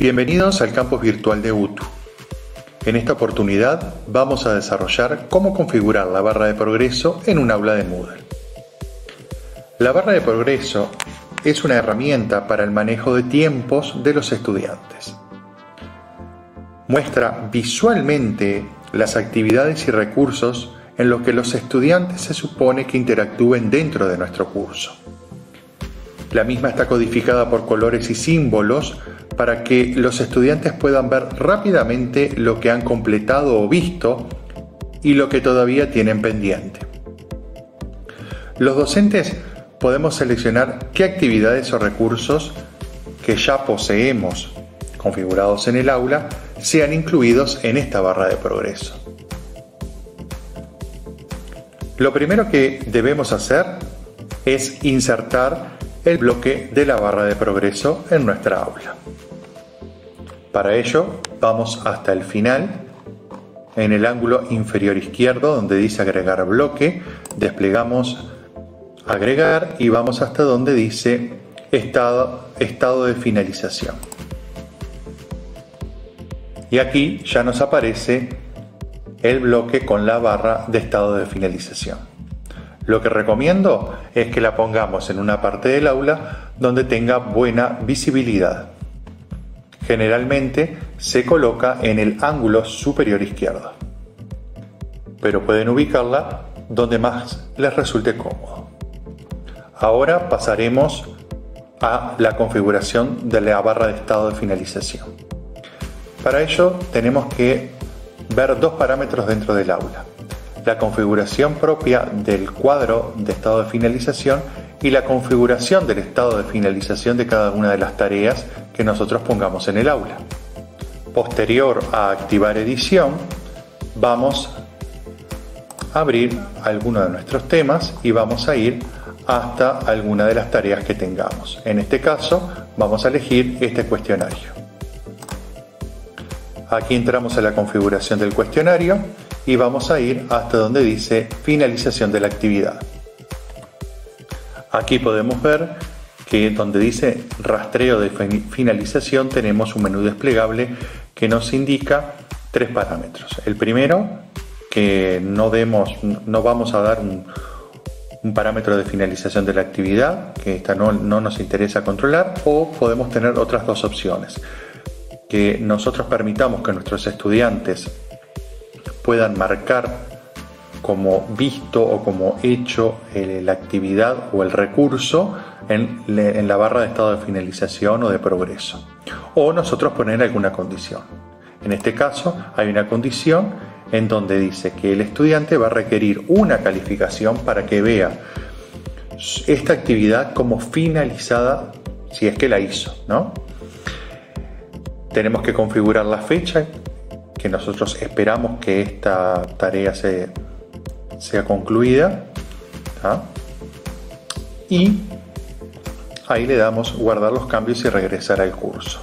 Bienvenidos al campus virtual de UTU. En esta oportunidad vamos a desarrollar cómo configurar la barra de progreso en un aula de Moodle. La barra de progreso es una herramienta para el manejo de tiempos de los estudiantes. Muestra visualmente las actividades y recursos en los que los estudiantes se supone que interactúen dentro de nuestro curso. La misma está codificada por colores y símbolos para que los estudiantes puedan ver rápidamente lo que han completado o visto y lo que todavía tienen pendiente. Los docentes podemos seleccionar qué actividades o recursos que ya poseemos configurados en el aula sean incluidos en esta barra de progreso. Lo primero que debemos hacer es insertar el bloque de la barra de progreso en nuestra aula. Para ello vamos hasta el final, en el ángulo inferior izquierdo donde dice agregar bloque, desplegamos agregar y vamos hasta donde dice estado de finalización. Y aquí ya nos aparece el bloque con la barra de estado de finalización. Lo que recomiendo es que la pongamos en una parte del aula donde tenga buena visibilidad. Generalmente se coloca en el ángulo superior izquierdo, pero pueden ubicarla donde más les resulte cómodo. Ahora pasaremos a la configuración de la barra de estado de finalización. Para ello tenemos que ver dos parámetros dentro del aula: la configuración propia del cuadro de estado de finalización y la configuración del estado de finalización de cada una de las tareas que nosotros pongamos en el aula. Posterior a activar edición, vamos a abrir alguno de nuestros temas y vamos a ir hasta alguna de las tareas que tengamos. En este caso, vamos a elegir este cuestionario. Aquí entramos a la configuración del cuestionario y vamos a ir hasta donde dice finalización de la actividad. Aquí podemos ver que donde dice rastreo de finalización tenemos un menú desplegable que nos indica tres parámetros. El primero, que no vamos a dar un parámetro de finalización de la actividad, que esta no nos interesa controlar, o podemos tener otras dos opciones: que nosotros permitamos que nuestros estudiantes puedan marcar como visto o como hecho la actividad o el recurso en la barra de estado de finalización o de progreso, o nosotros poner alguna condición. En este caso hay una condición en donde dice que el estudiante va a requerir una calificación para que vea esta actividad como finalizada si es que la hizo, ¿no? Tenemos que configurar la fecha que nosotros esperamos que esta tarea sea concluida, ¿tá? Y ahí le damos guardar los cambios y regresar al curso.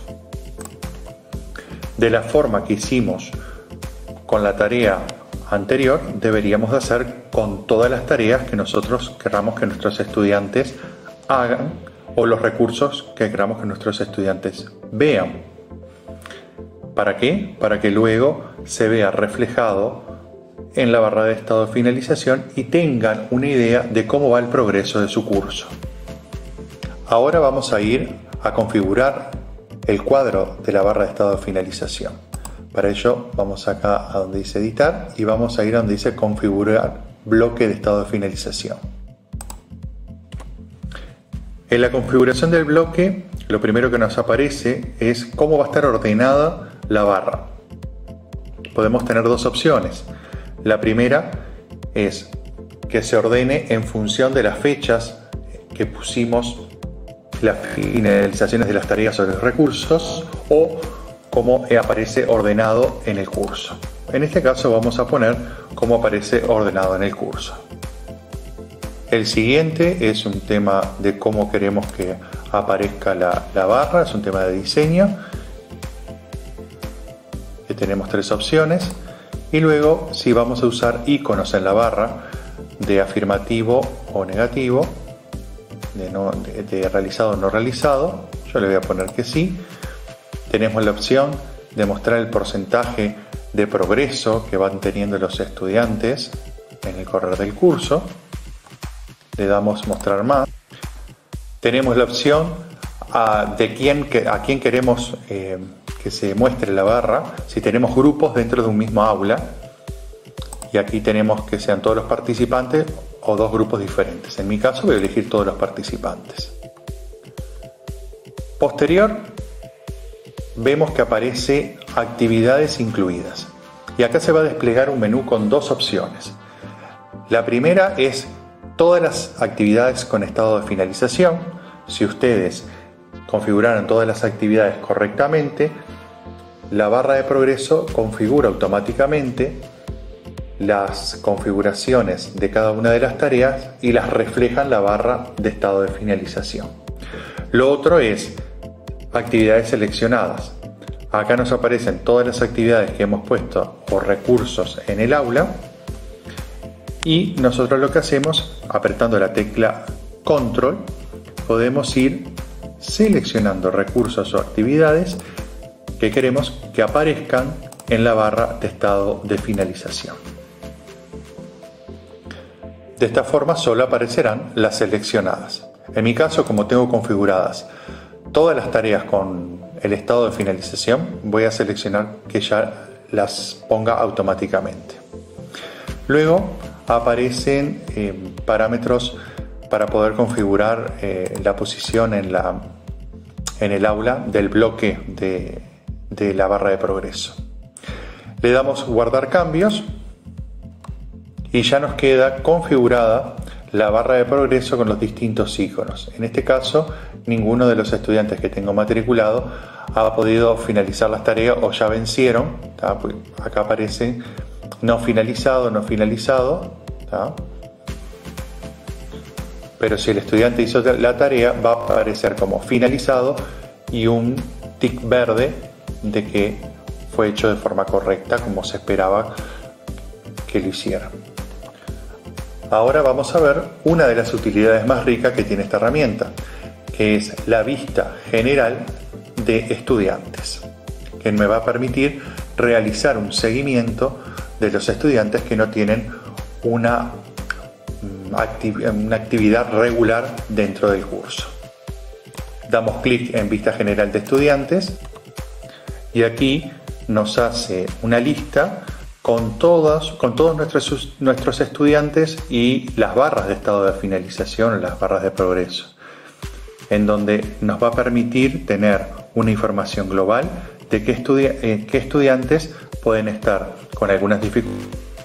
De la forma que hicimos con la tarea anterior, deberíamos de hacer con todas las tareas que nosotros queramos que nuestros estudiantes hagan o los recursos que queramos que nuestros estudiantes vean. ¿Para qué? Para que luego se vea reflejado en la barra de estado de finalización y tengan una idea de cómo va el progreso de su curso. Ahora vamos a ir a configurar el cuadro de la barra de estado de finalización. Para ello vamos acá a donde dice editar y vamos a ir a donde dice configurar bloque de estado de finalización. En la configuración del bloque, lo primero que nos aparece es cómo va a estar ordenada la barra. Podemos tener dos opciones. La primera es que se ordene en función de las fechas que pusimos las finalizaciones de las tareas o los recursos, o como aparece ordenado en el curso. En este caso vamos a poner cómo aparece ordenado en el curso. El siguiente es un tema de cómo queremos que aparezca la barra, es un tema de diseño, que tenemos tres opciones. Y luego, si vamos a usar iconos en la barra de afirmativo o negativo, de realizado o no realizado, yo le voy a poner que sí. tenemos la opción de mostrar el porcentaje de progreso que van teniendo los estudiantes en el correr del curso. Le damos mostrar más. Tenemos la opción a quién queremos que se muestre la barra, si tenemos grupos dentro de un mismo aula, y aquí tenemos que sean todos los participantes o dos grupos diferentes. En mi caso voy a elegir todos los participantes. Posterior, vemos que aparece actividades incluidas, y acá se va a desplegar un menú con dos opciones. La primera es todas las actividades con estado de finalización. Si ustedes configuraron todas las actividades correctamente, la barra de progreso configura automáticamente las configuraciones de cada una de las tareas y las refleja en la barra de estado de finalización. Lo otro es actividades seleccionadas. Acá nos aparecen todas las actividades que hemos puesto o recursos en el aula, y nosotros lo que hacemos, apretando la tecla Control, podemos ir seleccionando recursos o actividades que queremos que aparezcan en la barra de estado de finalización. De esta forma solo aparecerán las seleccionadas. En mi caso, como tengo configuradas todas las tareas con el estado de finalización, voy a seleccionar que ya las ponga automáticamente. Luego aparecen parámetros para poder configurar la posición en el aula del bloque de la barra de progreso. Le damos guardar cambios y ya nos queda configurada la barra de progreso con los distintos iconos. En este caso, ninguno de los estudiantes que tengo matriculado ha podido finalizar las tareas o ya vencieron. Acá aparece no finalizado, no finalizado. Pero si el estudiante hizo la tarea, va a aparecer como finalizado y un tic verde de que fue hecho de forma correcta, como se esperaba que lo hiciera. Ahora vamos a ver una de las utilidades más ricas que tiene esta herramienta, que es la vista general de estudiantes, que me va a permitir realizar un seguimiento de los estudiantes que no tienen una actividad regular dentro del curso. Damos clic en Vista General de Estudiantes y aquí nos hace una lista con todos nuestros estudiantes y las barras de estado de finalización o las barras de progreso, en donde nos va a permitir tener una información global de qué estudiantes pueden estar con algunas dificultades.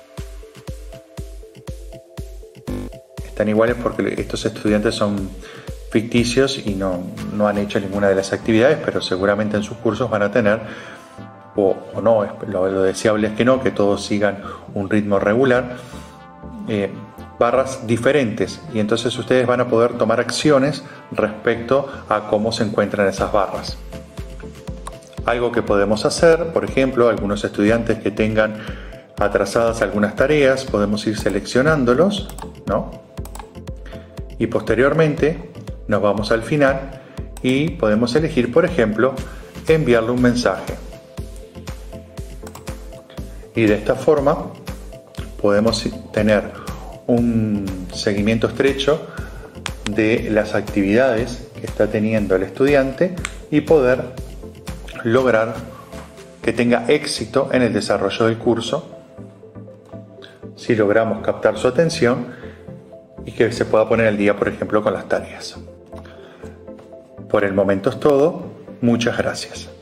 Están iguales porque estos estudiantes son ficticios y no han hecho ninguna de las actividades, pero seguramente en sus cursos van a tener, o no, lo deseable es que todos sigan un ritmo regular, barras diferentes, y entonces ustedes van a poder tomar acciones respecto a cómo se encuentran esas barras. Algo que podemos hacer, por ejemplo, algunos estudiantes que tengan atrasadas algunas tareas, podemos ir seleccionándolos, ¿no? Y posteriormente nos vamos al final y podemos elegir, por ejemplo, enviarle un mensaje. Y de esta forma podemos tener un seguimiento estrecho de las actividades que está teniendo el estudiante y poder lograr que tenga éxito en el desarrollo del curso si logramos captar su atención y que se pueda poner al día, por ejemplo, con las tareas. Por el momento es todo. Muchas gracias.